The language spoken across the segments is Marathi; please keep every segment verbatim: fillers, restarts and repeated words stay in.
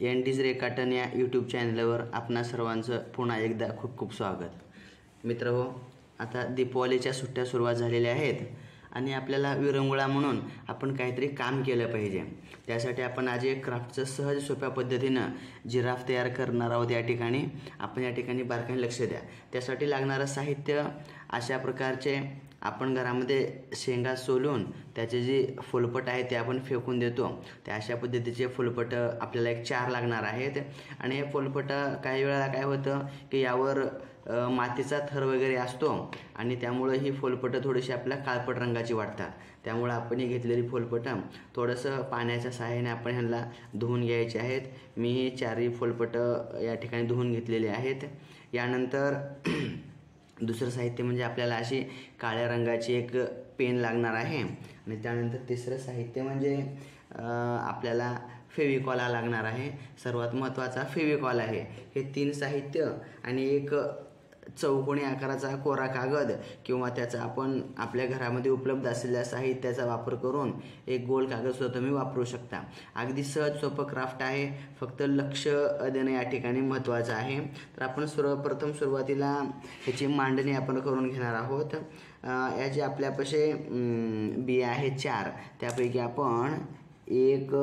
एन डीज रेखाटन या यूट्यूब चॅनलवर आपणा सर्वांचं पुन्हा एकदा खूप खूप स्वागत। मित्रहो, आता दीपावलीच्या सुट्ट्या सुरुवात झालेल्या आहेत आणि आपल्याला विरंगुळा म्हणून आपण काहीतरी काम केलं पाहिजे। त्यासाठी आपण आज एक क्राफ्टचं सहज सोप्या पद्धतीनं जिराफ तयार करणार आहोत। या ठिकाणी आपण या ठिकाणी बारकाईने लक्ष द्या। त्यासाठी लागणारं साहित्य अशा प्रकारचे आपण घरामध्ये शेंगा सोलून त्याचे जे फुलपट आहे ते आपण फेकून देतो, त्या अशा पद्धतीचे फुलपट आपल्याला एक चार लागणार आहेत। आणि हे फुलपट काही वेळा काय होतं की यावर मातीचा थर वगैरे असतो आणि त्यामुळे ही फुलपट थोडीशी आपल्याला काळपट रंगाची वाटतात। त्यामुळे आपण ही घेतलेली फुलपट थोडंसं पाण्याच्या सहाय्याने आपण ह्यांना धुवून घ्यायचे आहेत। मी ही चारही फुलपट या ठिकाणी धुवून घेतलेले आहेत। यानंतर दुसरं साहित्य म्हणजे आपल्याला अशी काळ्या रंगाची एक पेन लागणार आहे आणि त्यानंतर तिसरं साहित्य म्हणजे आपल्याला फेविकॉल लागणार आहे। सर्वात महत्त्वाचा फेविकॉल आहे। हे तीन साहित्य आणि एक चौकोनी आकाराचा कोरा कागद किंवा त्याचा आपण आपल्या घरामध्ये उपलब्ध असलेल्या साहित्याचा वापर करून एक गोल कागद सुद्धा तुम्ही वापरू शकता। अगदी सहज सोपं क्राफ्ट आहे, फक्त लक्ष देणं या ठिकाणी महत्त्वाचं आहे। तर आपण सर्वप्रथम सुरुवातीला ह्याची मांडणी आपण करून घेणार आहोत। याचे आपल्यापाशी बिया आहेत चार, त्यापैकी आपण एक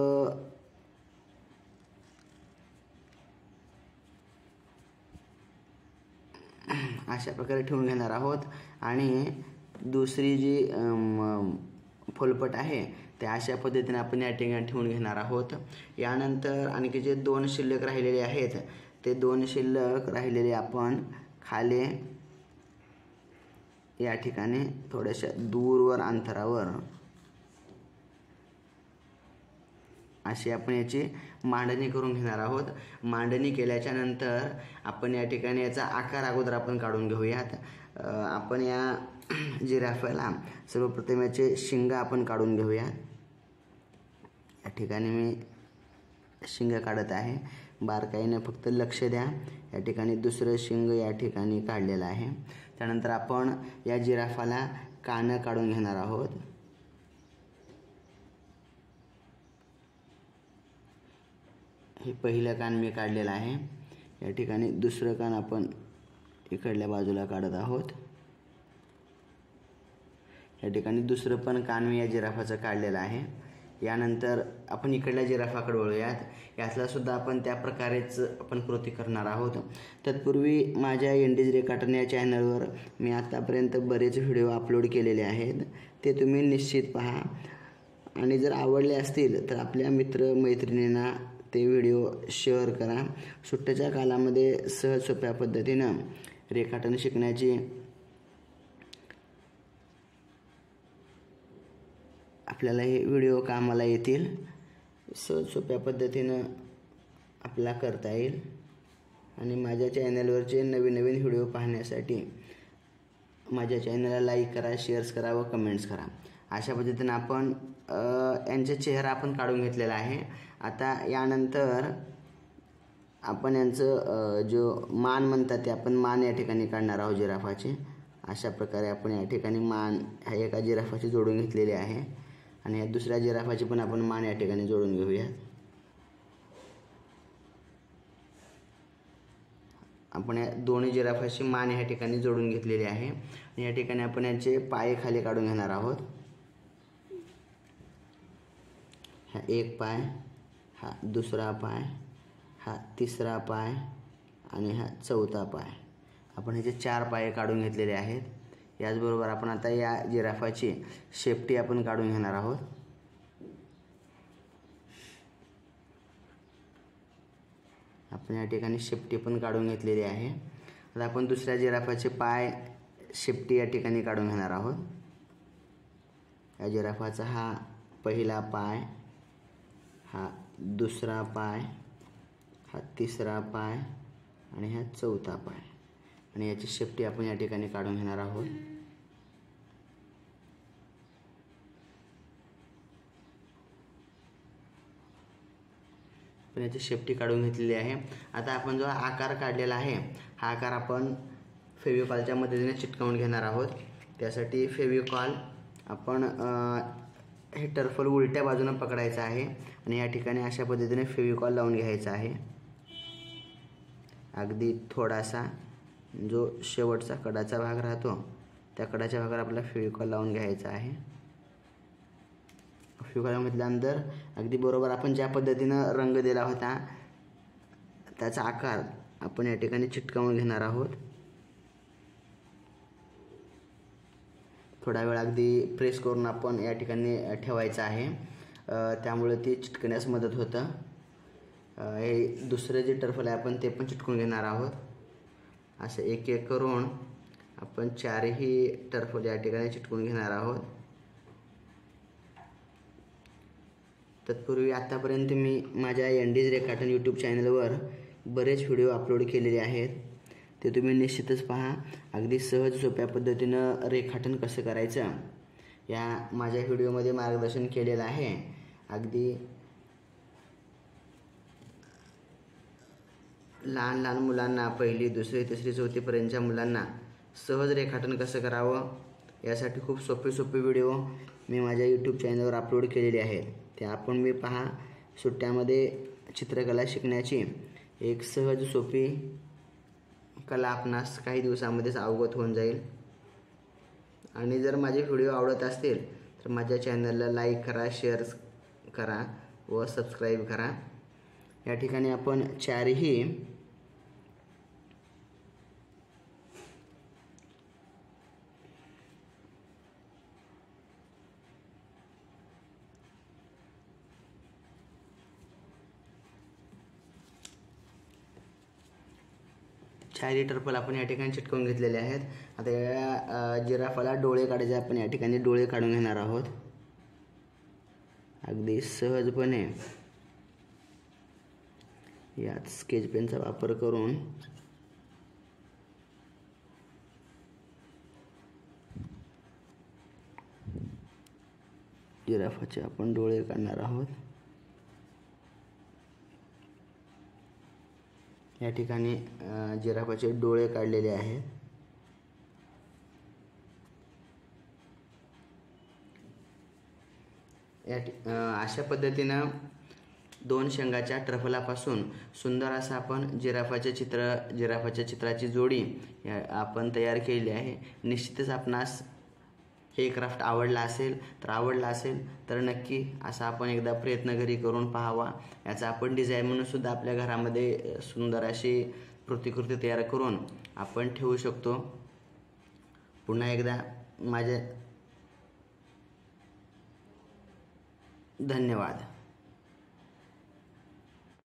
अशा प्रकारे ठेवून घेणार आहोत आणि दुसरी जी फुलपट आहे ते अशा पद्धतीने आपण या ठिकाणी ठेवून घेणार आहोत। यानंतर आणखी जे दोन शिल्लक राहिलेले आहेत ते दोन शिल्लक राहिलेले आपण खाली या ठिकाणी थोड्याशा दूरवर अंतरावर अशी आपण याची मांडणी करून घेणार आहोत। मांडणी केल्याच्या नंतर आपण या ठिकाणी याचा आकार अगोदर आपण काढून घेऊयात। आपण या जिराफाला सर्वप्रथम याचे शिंग आपण काढून घेऊयात। या ठिकाणी मी शिंग काढत आहे, बारकाईने फक्त लक्ष द्या। या ठिकाणी दुसरं शिंग या ठिकाणी काढलेलं आहे। त्यानंतर आपण या जिराफाला कान काढून घेणार आहोत। हे पहिलं कान मी काढलेलं आहे। या ठिकाणी दुसरं कान आपण इकडल्या बाजूला काढत आहोत। या ठिकाणी दुसरं पण कान मी या जिराफाचं काढलेलं आहे। यानंतर आपण इकडल्या जिराफाकडे वळूयात। यातला सुद्धा आपण त्या प्रकारेच आपण कृती करणार आहोत। तत्पूर्वी माझ्या एन डीज रेखाटन या चॅनलवर मी आतापर्यंत बरेच व्हिडिओ अपलोड केलेले आहेत, ते तुम्ही निश्चित पहा आणि जर आवडले असतील तर आपल्या मित्र मैत्रिणींना ते व्हिडिओ शेअर करा। सुट्ट्याच्या कालामध्ये सहज सोप्या पद्धतीनं रेखाटन शिकण्याची आपल्याला हे व्हिडिओ कामाला येतील। सहज सोप्या पद्धतीनं आपल्याला करता येईल आणि माझ्या चॅनलवरचे नवीन नवीन व्हिडिओ पाहण्यासाठी माझ्या चॅनलला लाईक करा, शेअर्स करा व कमेंट्स करा। अशा पद्धतीनं आपण यांचा चेहरा आपण काढून घेतलेला आहे। आता यानंतर आपण यांचं जो मान म्हणतात ते आपण मान या ठिकाणी काढणार आहोत जिराफाची। अशा प्रकारे आपण या ठिकाणी मान ह्या एका जिराफाची जोडून घेतलेली आहे आणि या दुसऱ्या जिराफाची पण आपण मान या ठिकाणी जोडून घेऊयात। आपण या दोन्ही जिराफाची मान या ठिकाणी जोडून घेतलेली आहे आणि या ठिकाणी आपण यांचे पाय खाली काढून घेणार आहोत। हा एक पाय, हा दुसरा पाय, हा तिसरा पाय आणि हा चौथा पाय, आपण ह्याचे चार पाय काढून घेतलेले आहेत। याचबरोबर आपण आता या जिराफाची शेपटी आपण काढून घेणार आहोत। आपण या ठिकाणी शेपटी पण काढून घेतलेली आहे। आता आपण दुसऱ्या जिराफाचे पाय शेपटी या ठिकाणी काढून घेणार आहोत। या जिराफाचा हा पहिला पाय, हा दुसरा पाय, हा तिसरा पाय आणि हा चौथा पाय आणि याची शेपटी आपण या ठिकाणी काढून घेणार आहोत। पण याची शेपटी काढून घेतलेली आहे। आता आपण जो आकार काढलेला आहे हा आकार आपण फेविकॉलच्या मदतीने चिटकवून घेणार आहोत। त्यासाठी फेविकॉल आपण हे टर्फल उलट्या बाजूनं पकडायचं आहे आणि या ठिकाणी अशा पद्धतीने फेविकॉल लावून घ्यायचा आहे. अगदी थोडासा जो शेवटचा कडाचा भाग राहतो त्या कडाच्या भागावर आपल्याला फेविकॉल लावून घ्यायचा आहे. फेविकॉल म्हटल्यानंतर अगदी बरोबर आपण ज्या पद्धतीनं रंग दिला होता त्याचा आकार आपण या ठिकाणी चिटकावून घेणार आहोत. थोडा वेळ अगदी प्रेस करून आपण या ठिकाणी ठेवायचं आहे, त्यामुळे ती चिटकण्यास मदत होतं. हे दुसरे जे टर्फल आहे आपण ते पण चिटकून घेणार आहोत. असं एक एक करून आपण चारही टर्फल या ठिकाणी चिटकून घेणार आहोत. तत्पूर्वी आतापर्यंत मी माझ्या एनडीज रेखाटन यूट्यूब चॅनलवर बरेच व्हिडिओ अपलोड केलेले आहेत, ते तुम्ही निश्चितच पहा. अगदी सहज सोप्या पद्धतीनं रेखाटन कसं करायचं या माझ्या व्हिडिओमध्ये मार्गदर्शन केलेलं आहे. अगदी लहान लहान मुलांना, पहिली दुसरी तिसरी चौथीपर्यंतच्या मुलांना सहज रेखाटन कसं करावं यासाठी खूप सोपे सोपे व्हिडिओ मी माझ्या यूट्यूब चॅनलवर अपलोड केलेले आहेत. ते आपण मी पहा. सुट्ट्यामध्ये चित्रकला शिकण्याची एक सहज सोपी कला आपणास काही दिवसामध्येच अवगत होऊन जाईल. आणि जर माझे व्हिडिओ आवडत असतील तर माझ्या चॅनलला लाईक करा, शेअर करा व सबस्क्राईब करा. या ठिकाणी आपण चारही चारही टर्फल आपण या ठिकाणी चिटकवून घेतलेले आहेत. आता या जिराफाला डोळे काढायचे, आपण या ठिकाणी डोळे काढून घेणार आहोत. अगदी सहजपणे यात स्केच पेनचा वापर करून जिराफाचे आपण डोळे काढणार आहोत. या ठिकाणी जिराफाचे डोळे काढलेले आहेत. या अशा पद्धतीनं दोन शेंगाच्या टर्फलापासून सुंदर असं आपण जिराफाचे चित्र जिराफाच्या चित्राची जोडी आपण तयार केलेली आहे. निश्चितच आपणास हे क्राफ्ट आवडला असेल तर आवडला असेल तर नक्की असा आपण एकदा प्रयत्न घरी करून पाहावा. याचा आपण डिझाईन म्हणून सुद्धा आपल्या घरामध्ये सुंदर अशी प्रतिकृती तयार करून आपण ठेवू शकतो. पुन्हा एकदा माझे धन्यवाद.